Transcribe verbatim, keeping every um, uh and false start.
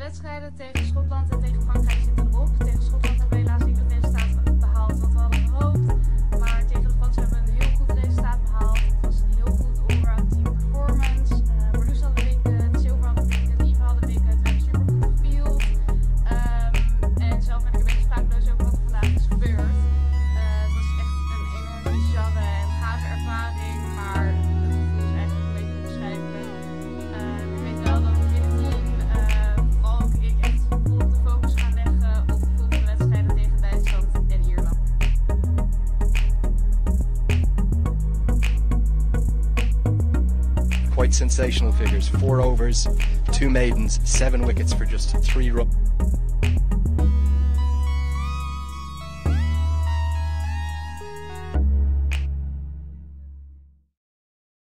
wedstrijden tegen Schotland en tegen Frankrijk zitten erop. Tegen Schotland hebben we helaas niet het resultaat behaald wat we hadden gehoopt. Maar tegen de Fransen hebben we een heel goed resultaat behaald. Het was een heel goed allround team performance. Uh, Marloes hadden we wicket, Silver hadden we wicket, Lieve hadden we wicket. We hebben super goed gefield. Um, en zelf ben ik een beetje sprakeloos over wat er vandaag is gebeurd. Uh, het was echt een enorm bizarre en gave ervaring, maar het gevoel is eigenlijk een beetje onbeschrijfelijk. Uh, ik weet wel dat we in het team, uh, vooral ook ik, echt vol de focus gaan leggen op de volgende wedstrijden tegen Duitsland en Ierland. Quite sensational figures. Four overs, two maidens, seven wickets for just three runs.